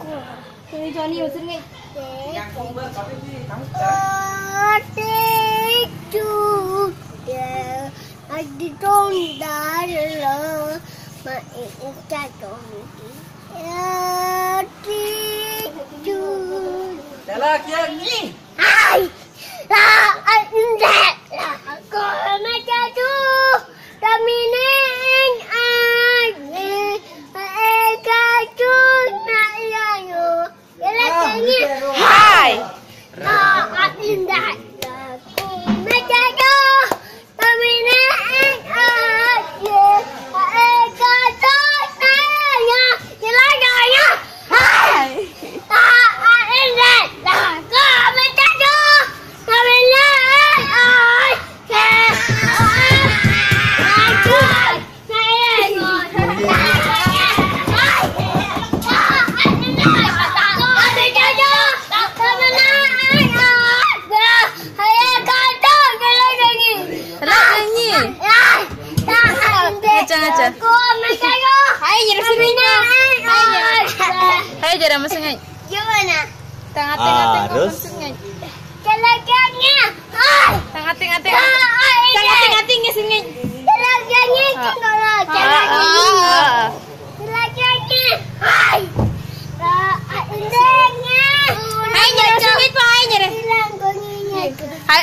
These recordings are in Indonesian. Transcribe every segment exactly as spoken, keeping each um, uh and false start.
Cái Johnny usin ngay. Yang kumber tapi di kamu. Tidur ya, ada tondar lo, mak jatuh ya tidur. Dalam yang ni. Hai, lah anda lah kau macam tu, kami neng ane, eh kau nak lalu, jalan ni. Hai. Lah anda lah kau macam tu, kami neng ane, eh kau nak lalu, jalan ni. Hai, lah anda lah kau macam tu, kami neng ane. Ngaca-ngaca. Hai, jadi sini. Hai, jadi masengnya. Gimana? Tengah-tengah Harus. masengnya. Celaganya. Hai. Tengah-tengah. Ah, ini. Tengah-tengah sini. Celaganya tinggal celaganya. Celaganya. Hai. Ah, indahnya. Hai, jadi sini Pak, hai jadi. Hilang gonginya. Hai.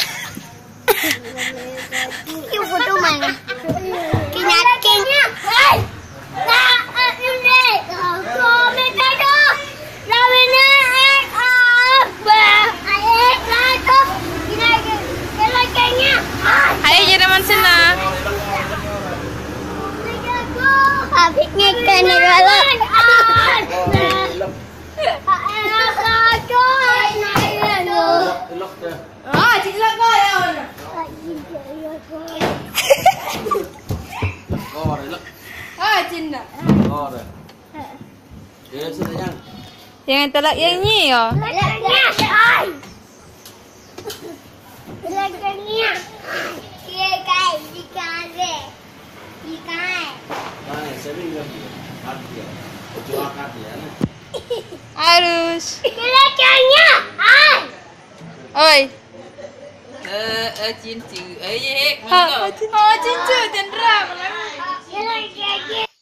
Yung foto mana? Kinakingnya. Hai. Ah, ini. Kau minta tu. Lamanya apa? Ayat satu. Kinaking. Celaganya. Hai. Hai, jadi mana? Habisnya kan dulu. Elok dah. Oh, cilok kau ya. Oh, elok. Oh, Cina. Oh, dah. Ya, sudah yang. Yang telak yang ni ya. Nah, sering dah. Hati ya. Ojo akad ya. Harus. Oi. Eh, eh, cincu. Eh, eh, Oh, cincu, cendera. Celaganya.